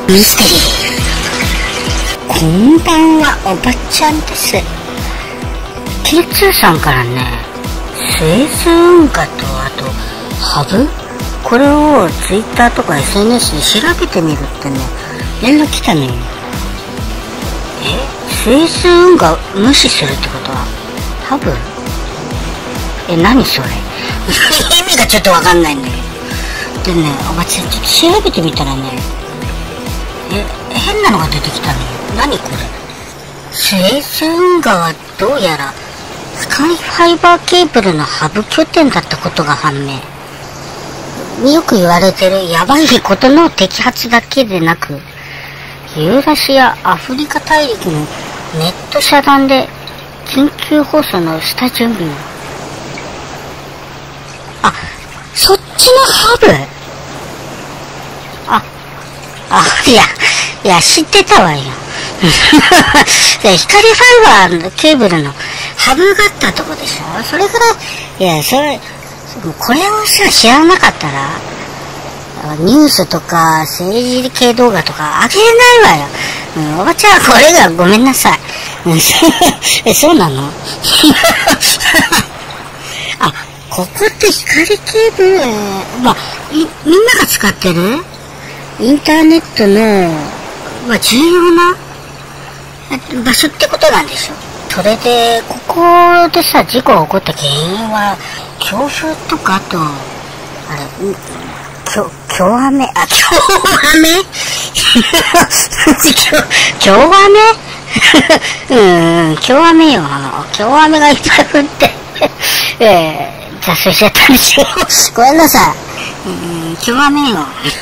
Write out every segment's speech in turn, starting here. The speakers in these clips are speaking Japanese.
ミステリー。こんばんは、おばちゃんです。 K2 さんからね、スエズ運河とあとハブ、これを Twitter とか SNS で調べてみるってね、連絡来たのよ。スエズ運河無視するってことはハブ？何それ意味がちょっとわかんないんだけど。でね、おばちゃんちょっと調べてみたらね、変なのが出てきたのよ。何これ。スエズ運河はどうやらスカイファイバーケーブルのハブ拠点だったことが判明。よく言われてるヤバいことの摘発だけでなく、ユーラシア、アフリカ大陸のネット遮断で緊急放送の下準備も。あ、そっちのハブ？いや、知ってたわよ。光ファイバーのケーブルのハブがあったとこでしょ。それから、これをさ、知らなかったら、ニュースとか政治系動画とかあげれないわよ。おばちゃん、これがごめんなさい。そうなのあ、ここって光ケーブル、みんなが使ってるインターネットの、重要な場所ってことなんでしょ。それで、ここでさ、事故が起こった原因は、強風とか、あと、強雨強雨よ。強雨がいっぱい降って、雑草しちゃったんですよ。ごめんなさい。強雨よ。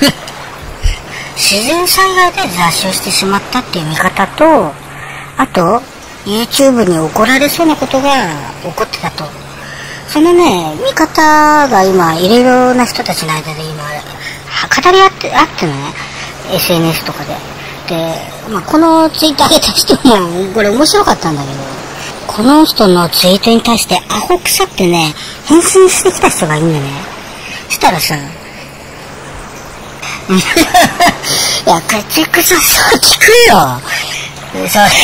自然災害で雑草してしまったっていう見方と、あと、YouTube に怒られそうなことが起こってたと。そのね、見方が今、いろいろな人たちの間で今、語り合ってね、SNS とかで。で、このツイート上げた人も、これ面白かったんだけど、この人のツイートに対して、アホ腐ってね、返信してきた人がいるんだね。そしたらさ、いや、口くそそう聞くよ。それは。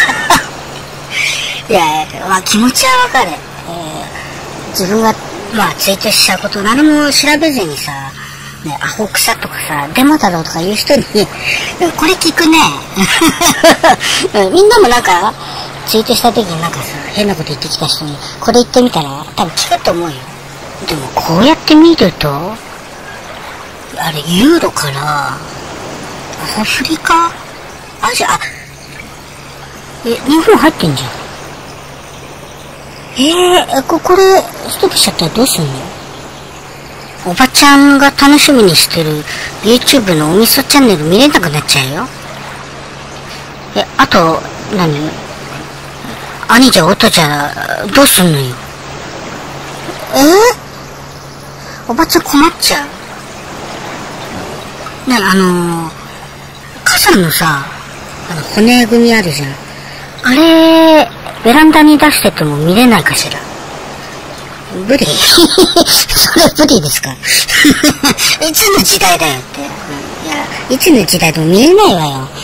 いや、気持ちはわかる。自分が、ツイートしたこと何も調べずにさ、ね、アホ草とかさ、デマだろうとか言う人に、これ聞くね。みんなもなんか、ツイートした時になんかさ、変なこと言ってきた人に、これ言ってみたら、多分聞くと思うよ。でも、こうやって見ると、あれ、ユーロから、アフリカ？アジア、日本入ってんじゃん。これ、ストップしちゃったらどうすんの？おばちゃんが楽しみにしてる YouTube のおみそチャンネル見れなくなっちゃうよ。あと、兄じゃ音じゃ、どうすんのよ。おばちゃん困っちゃう。ね、傘のさ、骨組みあるじゃん。あれ、ベランダに出してても見れないかしら。ブリそれブリですかいつの時代だよって。いつの時代でも見えないわよ。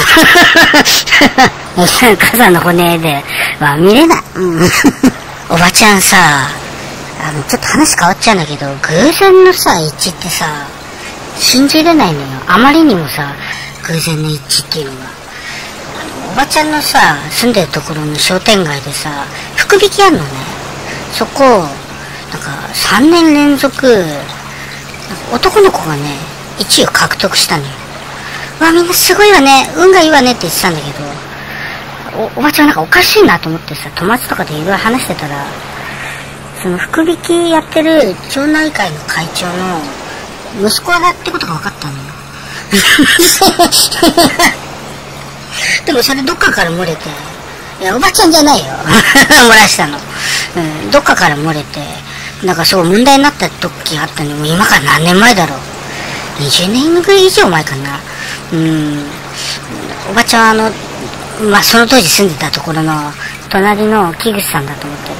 傘の骨では見れない。おばちゃんさ、ちょっと話変わっちゃうんだけど、偶然のさ、一致ってさ、信じれないのよ。あまりにもさ、偶然の一致っていうのが。おばちゃんのさ、住んでるところの商店街でさ、福引きあんのね。そこ、3年連続、男の子がね、1位を獲得したのよ。みんなすごいわね、運がいいわねって言ってたんだけど、おばちゃんなんかおかしいなと思ってさ、友達とかでいろいろ話してたら、その福引きやってる町内会の会長の息子だってことが分かったのよ。でもそれどっかから漏れて、いやおばちゃんじゃないよ漏らしたの、どっかから漏れて、そう問題になった時あったのも今から何年前だろう、20年ぐらい以上前かな。おばちゃんはその当時住んでたところの隣の木口さんだと思ってる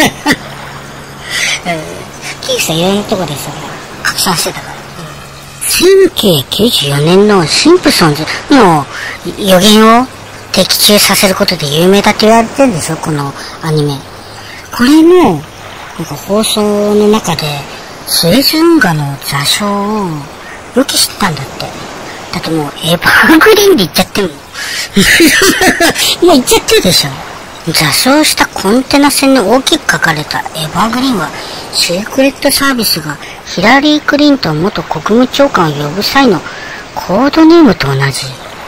木口さんいろんなとこでさ拡散してたから、 1994年のシンプソンズの予言を的中させることで有名だって言われてるんですよ、このアニメ。これの、なんか放送の中で、スエズ運河の座礁を予期してたんだって。だってもうエバーグリーンで言っちゃってるもん。もう言っちゃってるでしょ。座礁したコンテナ船に大きく書かれたエバーグリーンは、シークレットサービスがヒラリー・クリントン元国務長官を呼ぶ際のコードネームと同じ。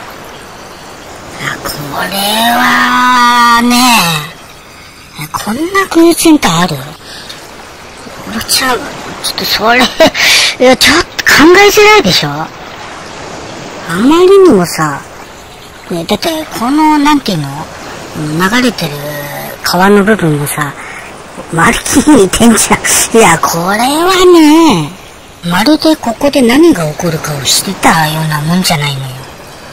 これはね、こんな偶然ってある？おばちゃん、ちょっとそれ、いや、ちょっと考えづらいでしょ？あまりにもさ、ね、だってこの、なんていうの？流れてる川の部分もさ、まるっきり似てんじゃん。いや、これはね、まるでここで何が起こるかを知ってたようなもんじゃないのよ。ね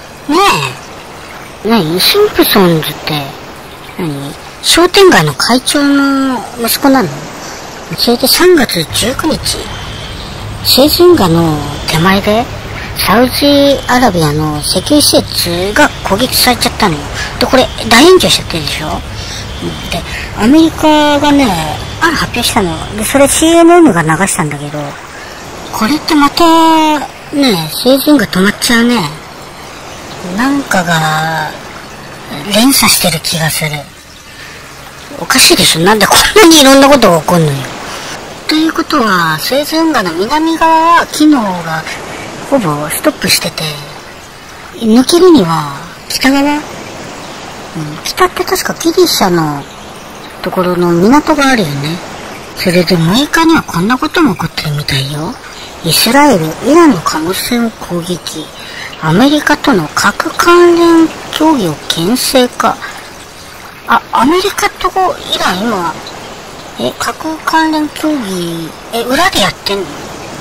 え。何？シンプソンズって、商店街の会長の息子なの？それで3月19日、シェーズ運河の手前で、サウジアラビアの石油施設が攻撃されちゃったのよ。で、これ大炎上しちゃってるでしょ。で、アメリカがね、発表したの。で、それ CNN が流したんだけど、これってまた、ね、シェーズ運河止まっちゃうね。なんかが、連鎖してる気がする。おかしいでしょ。なんでこんなにいろんなことが起こるのよ。ということは、スエズ運河の南側は機能がほぼストップしてて、抜けるには北側、北って確かギリシャのところの港があるよね。それで6日にはこんなことも起こってるみたいよ。イスラエル、イランの貨物船を攻撃。アメリカとの核関連協議を牽制か。アメリカとイラン今、核関連協議、裏でやってんの？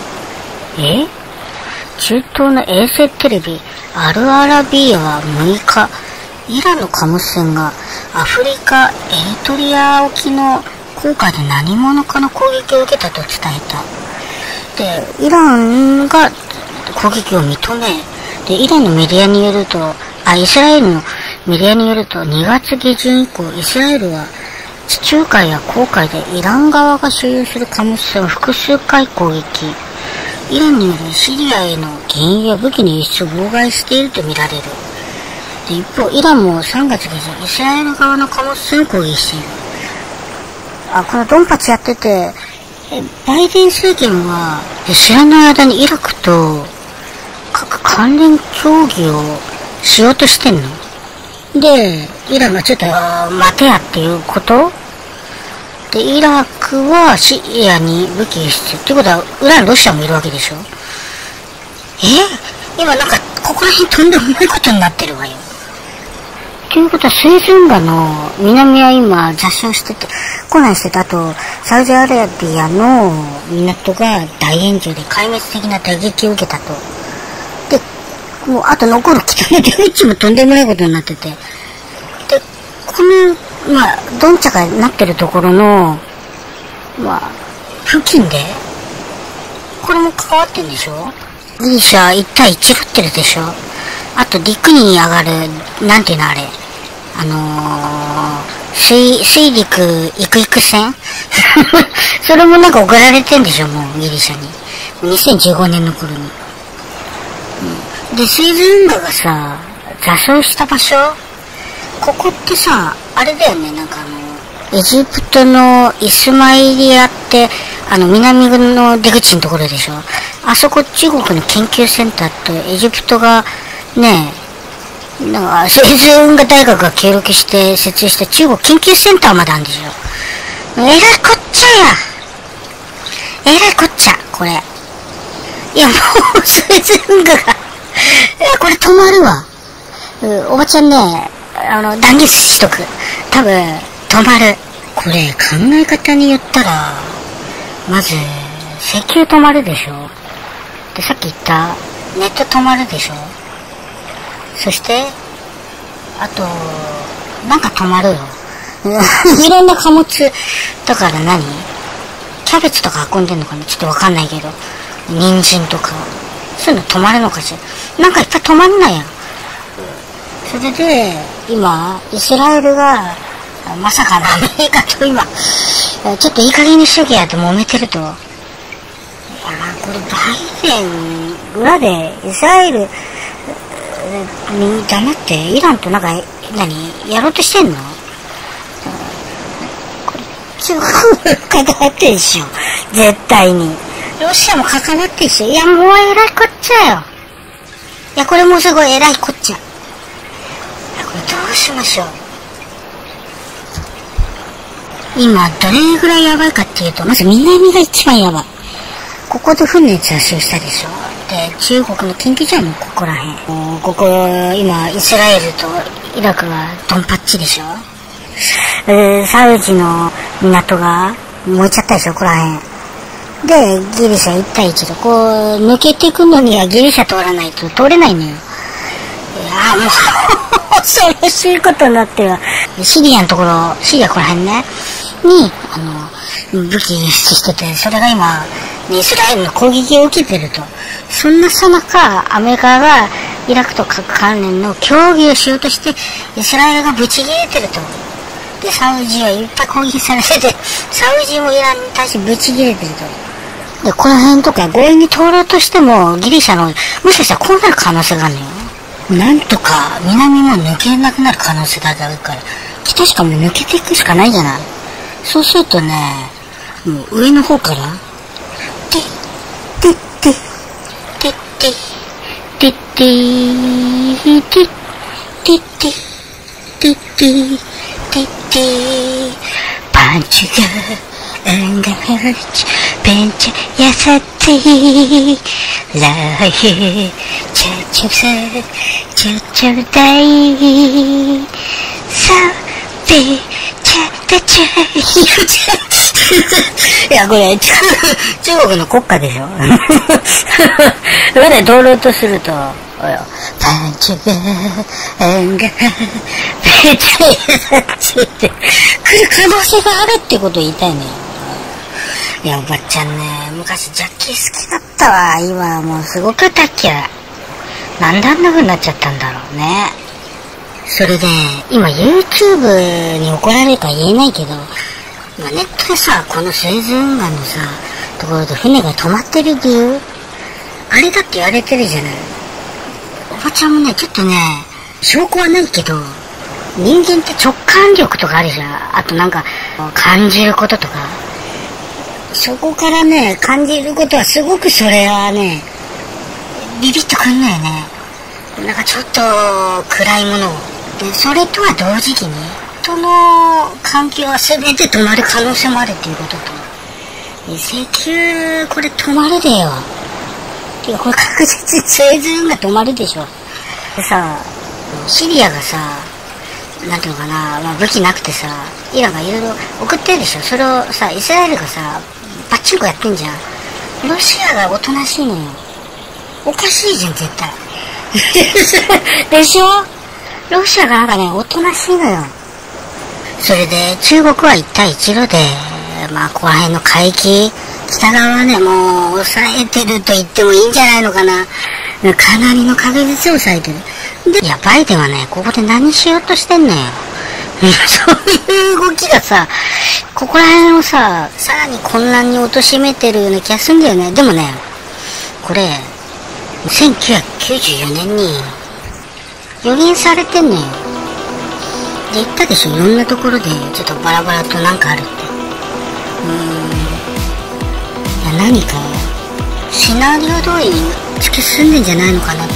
中東の衛星テレビ、アルアラビアは6日、イランの貨物船がアフリカ、エリトリア沖の航海で何者かの攻撃を受けたと伝えた。で、イランが攻撃を認め、で、イランのメディアによると、イスラエルのメディアによると、2月下旬以降、イスラエルは地中海や航海でイラン側が所有する貨物船を複数回攻撃。イランによるシリアへの原油や武器の輸出を妨害しているとみられる。で、一方、イランも3月下旬、イスラエル側の貨物船を攻撃している。このドンパチやってて、バイデン政権は知らない間にイラクと核関連協議をしようとしてんの？で、イランがちょっと待てやっていうこと？で、イラクはシリアに武器輸出っていうことは、裏にロシアもいるわけでしょ？今なんかここら辺とんでもないことになってるわよ。ということは、スエズ運河の南は今座礁してて、混乱してた。あと、サウジアラビアの港が大炎上で壊滅的な打撃を受けたと。で、もうあと残る北の出口もとんでもないことになってて。で、この、ドンチャがなってるところの、付近で、これも関わってんでしょ？ギリシャ1対1降ってるでしょ？あと陸に上がる、なんていうのあれ。水陸陸船それもなんか送られてんでしょ、もうギリシャに。2015年の頃に。で、スエズ運河がさ、座礁した場所、ここってさ、あれだよね、なんかエジプトのイスマイリアって、南の出口のところでしょ。あそこ中国の研究センターとエジプトが、ねなんか、スエズ運河大学が協力して設置した中国研究センターまであるんでしょ。えらいこっちゃや。えらいこっちゃ、これ。いや、もう、スエズ運河がこれ止まるわ。おばちゃんね、断言しとく。多分、止まる。これ、考え方によったら、まず、石油止まるでしょ。で、さっき言った、ネット止まるでしょ。そして、あと、なんか止まるよ。いろんな貨物、だからキャベツとか運んでんのかなちょっとわかんないけど。人参とか。 そういうの止まるのかしら。なんかいっぱい止まんないやん。それで、今、イスラエルが、まさかのアメリカと今、ちょっといい加減にしとけやと揉めてると。いや、これバイデン、裏でイスラエルに黙ってイランとなんか、やろうとしてんの？これ、中国関わってるでしょ。絶対に。ロシアも関わってるし、いや、もうえらいこっちゃよ。いや、これもすごいえらいこっちゃ。これどうしましょう。今、どれぐらいやばいかっていうと、まず南が一番やばい。ここで船通信したでしょ。で、中国の緊急事態もここらへん。ここ、今、イスラエルとイラクがドンパッチでしょ。サウジの港が燃えちゃったでしょ、ここらへん。で、ギリシャ1対1で、こう、抜けていくのにはギリシャ通らないと通れないのよ。いやもう、恐ろしいことになってるわ。シリアのところ、シリアここら辺ね、に、武器輸出してて、それが今、イスラエルの攻撃を受けてると。そんなさなか、アメリカがイラクと核関連の協議をしようとして、イスラエルがブチ切れてると。で、サウジはいっぱい攻撃されてて、サウジもイランに対してブチ切れてると。で、この辺とか強引に通ろうとしても、ギリシャの、もしかしたらこうなる可能性があるのよ。なんとか、南も抜けなくなる可能性だけあるから、北しかもう抜けていくしかないじゃない。そうするとね、もう上の方から、てってって、てって、てって、てって、てって、てって、てって、パンチが、ペンチャやさってラーヘチャチャサチャチャダイサペチャタチャいやこれ中国の国歌でしょ。それで通ろうとするとパンチがペンチャやさって来る可能性があるってことを言いたいね。いや、おばちゃんね、昔ジャッキー好きだったわ。今はもうすごく大嫌い。なんであんな風になっちゃったんだろうね。それで、今 YouTube に怒られるか言えないけど、今ネットでさ、このスエズ運河のさ、ところで船が止まってる理由、あれだって言われてるじゃない。おばちゃんもね、ちょっとね、証拠はないけど、人間って直感力とかあるじゃん。あとなんか、感じることとか。そこからね、感じることはすごくそれはね、ビビッとくんのよね。なんかちょっと暗いものを。で、それとは同時期に、人の環境は全て止まる可能性もあるっていうことと、石油、これ止まるでよ。てかこれ確実にスエズ運河止まるでしょ。でさ、シリアがさ、なんていうのかな、まあ、武器なくてさ、イランがいろいろ送ってるでしょ。それをさ、イスラエルがさ、パッチンコやってんじゃん。ロシアがおとなしいのよ。おかしいじゃん、絶対。でしょ？ロシアがなんかね、おとなしいのよ。それで、中国は一帯一路で、まあ、ここら辺の海域、北側はね、もう、抑えてると言ってもいいんじゃないのかな。かなりの確実を抑えてる。で、いや、バイデンはね、ここで何しようとしてんのよ。そういう動きがさ、ここら辺をさ、さらに混乱に貶めてるような気がするんだよね。でもね、これ、1994年に予言されてんのよ。で、言ったでしょ、いろんなところでちょっとバラバラとなんかあるって。いや、何か、シナリオ通りに突き進んでんじゃないのかなって。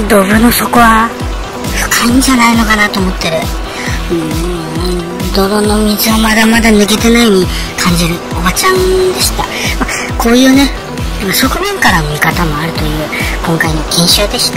ドブの底は深いんじゃないのかなと思ってる。泥の水はまだまだ抜けてないように感じるおばちゃんでした。こういうね、側面からの見方もあるという今回の検証でした。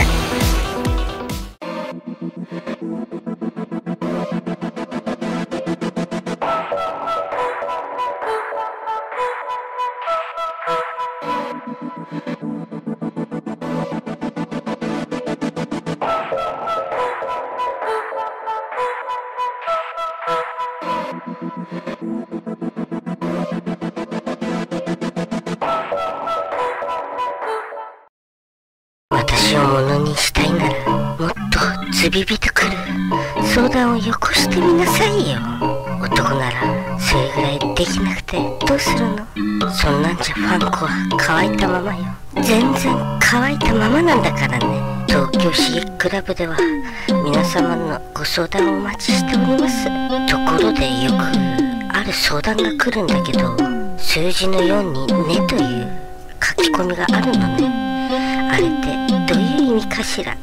にしたいならもっとズビビとくる相談をよこしてみなさいよ。男ならそれぐらいできなくてどうするの。そんなんじゃファンコは乾いたままよ。全然乾いたままなんだからね。東京刺激クラブでは皆様のご相談をお待ちしております。ところでよくある相談が来るんだけど、数字の4にねという書き込みがあるのね。あれってどういう意味かしら。